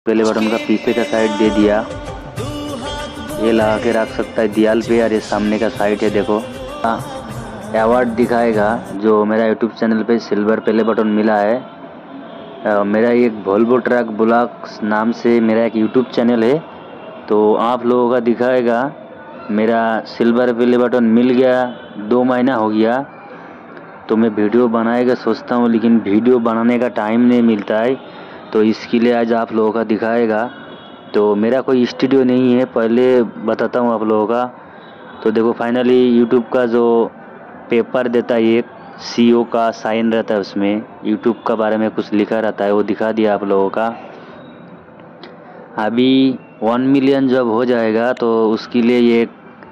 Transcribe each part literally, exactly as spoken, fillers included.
पहले बटन का पीछे का साइड दे दिया, ये लगा के रख सकता है दीवार पे। यार ये सामने का साइड है, देखो अवार्ड दिखाएगा जो मेरा यूट्यूब चैनल पे सिल्वर प्ले बटन मिला है। आ, मेरा एक वोल्वो ट्रक ब्लॉग्स नाम से मेरा एक यूट्यूब चैनल है, तो आप लोगों का दिखाएगा मेरा सिल्वर प्ले बटन मिल गया। दो महीना हो गया तो मैं वीडियो बनाएगा सोचता हूँ, लेकिन वीडियो बनाने का टाइम नहीं मिलता है, तो इसके लिए आज आप लोगों का दिखाएगा। तो मेरा कोई स्टूडियो नहीं है, पहले बताता हूँ आप लोगों का। तो देखो फाइनली यूट्यूब का जो पेपर देता है, एक सीईओ का साइन रहता है, उसमें यूट्यूब का बारे में कुछ लिखा रहता है, वो दिखा दिया आप लोगों का। अभी वन मिलियन जब हो जाएगा तो उसके लिए ये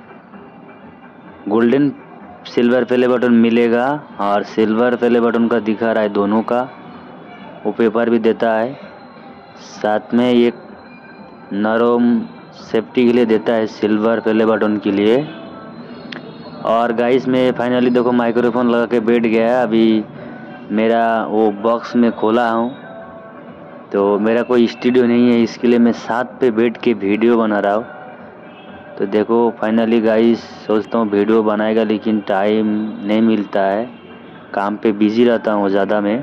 गोल्डन सिल्वर प्ले बटन मिलेगा, और सिल्वर प्ले बटन का दिखा रहा है दोनों का, वो पेपर भी देता है। साथ में एक नरम सेफ्टी के लिए देता है सिल्वर प्ले बटन के लिए। और गाइस मैं फाइनली देखो माइक्रोफोन लगा के बैठ गया। अभी मेरा वो बॉक्स में खोला हूँ, तो मेरा कोई स्टूडियो नहीं है, इसके लिए मैं साथ पे बैठ के वीडियो बना रहा हूँ। तो देखो फाइनली गाइस सोचता हूँ वीडियो बनाएगा, लेकिन टाइम नहीं मिलता है, काम पे बिजी रहता हूँ ज़्यादा मैं।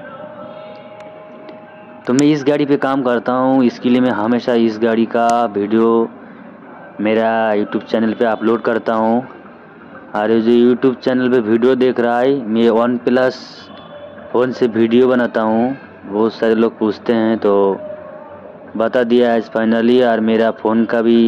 तो मैं इस गाड़ी पे काम करता हूँ, इसके लिए मैं हमेशा इस गाड़ी का वीडियो मेरा यूट्यूब चैनल पे अपलोड करता हूँ। और जो यूट्यूब चैनल पे वीडियो देख रहा है, मैं वन प्लस फ़ोन से वीडियो बनाता हूँ, बहुत सारे लोग पूछते हैं, तो बता दिया आज फाइनली। और मेरा फ़ोन का भी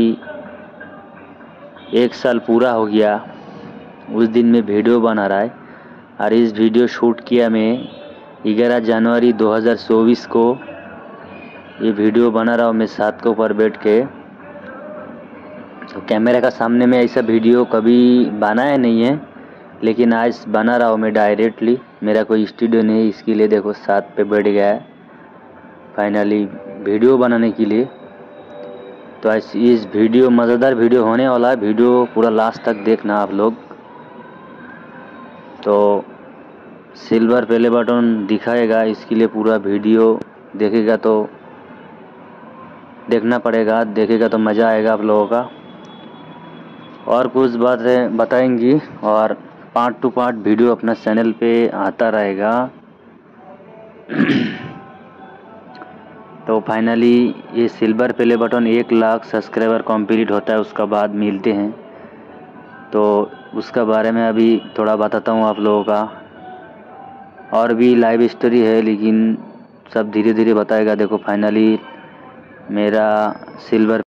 एक साल पूरा हो गया, उस दिन में वीडियो बना रहा है। और इस वीडियो शूट किया मैं ग्यारह जनवरी दो हज़ार चौबीस को, ये वीडियो बना रहा हूँ मैं साथ के ऊपर बैठ के। तो कैमरे का सामने में ऐसा वीडियो कभी बनाया नहीं है, लेकिन आज बना रहा हूँ मैं डायरेक्टली। मेरा कोई स्टूडियो नहीं, इसके लिए देखो साथ पे बैठ गया है फाइनली वीडियो बनाने के लिए। तो आज इस वीडियो मज़ेदार वीडियो होने वाला है, वीडियो पूरा लास्ट तक देखना आप लोग। तो सिल्वर प्ले बटन दिखाएगा, इसके लिए पूरा वीडियो देखेगा तो देखना पड़ेगा, देखेगा तो मज़ा आएगा आप लोगों का। और कुछ बातें बताएंगी और पार्ट टू पार्ट वीडियो अपना चैनल पे आता रहेगा। तो फाइनली ये सिल्वर प्ले बटन एक लाख सब्सक्राइबर कंप्लीट होता है, उसका बाद मिलते हैं, तो उसका बारे में अभी थोड़ा बताता हूँ आप लोगों का। और भी लाइव स्टोरी है, लेकिन सब धीरे धीरे बताएगा। देखो फाइनली मेरा सिल्वर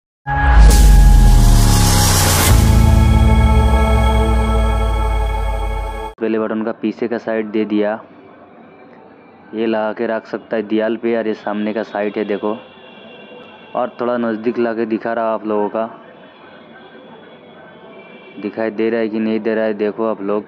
प्ले बटन का पीछे का साइड दे दिया, ये लगा के रख सकता है दीवार पे। यार ये सामने का साइड है, देखो। और थोड़ा नज़दीक ला के दिखा रहा आप लोगों का, दिखाई दे रहा है कि नहीं दे रहा है, देखो आप लोग।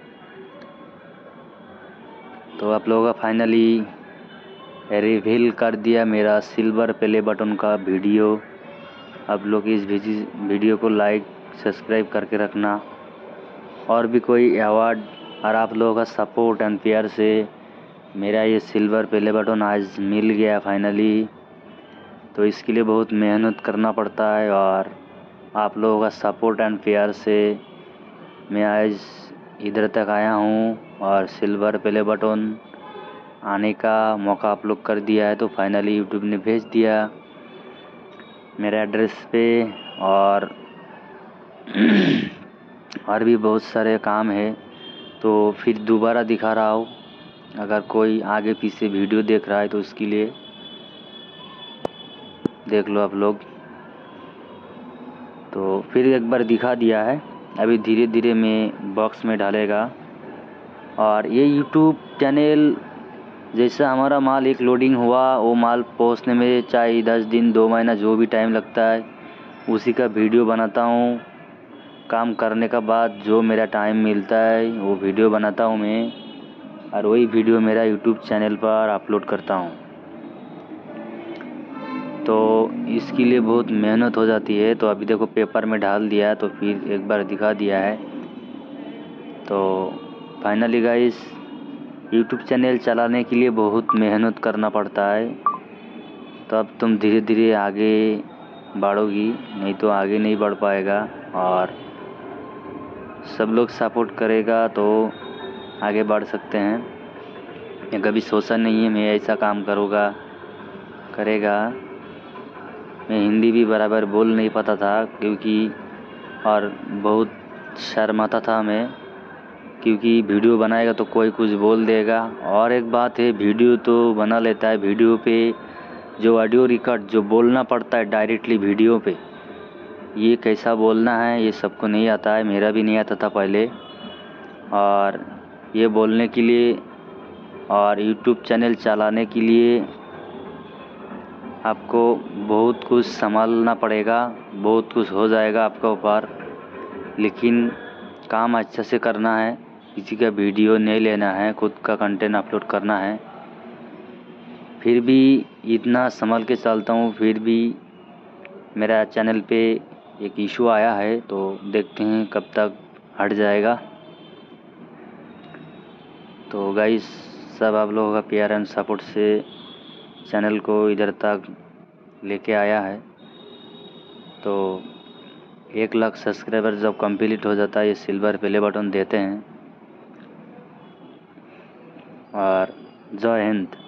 तो आप लोगों का फाइनली रिवील कर दिया मेरा सिल्वर प्ले बटन का वीडियो। आप लोग इस वीडियो को लाइक सब्सक्राइब करके रखना। और भी कोई अवार्ड और आप लोगों का सपोर्ट एंड प्यार से मेरा ये सिल्वर प्ले बटन आज मिल गया फाइनली। तो इसके लिए बहुत मेहनत करना पड़ता है, और आप लोगों का सपोर्ट एंड प्यार से मैं आज इधर तक आया हूँ, और सिल्वर प्ले बटन आने का मौका आप लोग कर दिया है। तो फाइनली यूट्यूब ने भेज दिया मेरे एड्रेस पे। और और भी बहुत सारे काम है, तो फिर दोबारा दिखा रहा हूँ। अगर कोई आगे पीछे वीडियो देख रहा है तो उसके लिए देख लो आप लोग। तो फिर एक बार दिखा दिया है, अभी धीरे धीरे मैं बॉक्स में डालेगा। और ये यूट्यूब चैनल जैसा हमारा माल एक लोडिंग हुआ, वो माल पहुंचने में चाहे दस दिन दो महीना जो भी टाइम लगता है, उसी का वीडियो बनाता हूँ। काम करने का बाद जो मेरा टाइम मिलता है वो वीडियो बनाता हूँ मैं, और वही वीडियो मेरा यूट्यूब चैनल पर अपलोड करता हूँ। तो इसके लिए बहुत मेहनत हो जाती है। तो अभी देखो पेपर में डाल दिया है, तो फिर एक बार दिखा दिया है। तो फाइनली गाइस यूट्यूब चैनल चलाने के लिए बहुत मेहनत करना पड़ता है, तो अब तुम धीरे धीरे आगे बढ़ोगी, नहीं तो आगे नहीं बढ़ पाएगा। और सब लोग सपोर्ट करेगा तो आगे बढ़ सकते हैं। मैं कभी सोचा नहीं है मैं ऐसा काम करूँगा करेगा। मैं हिंदी भी बराबर बोल नहीं पाता था क्योंकि और बहुत शर्माता था मैं, क्योंकि वीडियो बनाएगा तो कोई कुछ बोल देगा। और एक बात है, वीडियो तो बना लेता है, वीडियो पे जो ऑडियो रिकॉर्ड जो बोलना पड़ता है डायरेक्टली वीडियो पे, ये कैसा बोलना है ये सबको नहीं आता है, मेरा भी नहीं आता था पहले। और ये बोलने के लिए और यूट्यूब चैनल चलाने के लिए आपको बहुत कुछ संभालना पड़ेगा, बहुत कुछ हो जाएगा आपका ऊपर, लेकिन काम अच्छे से करना है। किसी का वीडियो नहीं लेना है, खुद का कंटेंट अपलोड करना है। फिर भी इतना संभल के चलता हूँ, फिर भी मेरा चैनल पे एक इशू आया है, तो देखते हैं कब तक हट जाएगा। तो गाइस, सब आप लोगों का प्यार एंड सपोर्ट से चैनल को इधर तक लेके आया है। तो एक लाख सब्सक्राइबर जब कंप्लीट हो जाता है, ये सिल्वर प्ले बटन देते हैं। और जय हिंद।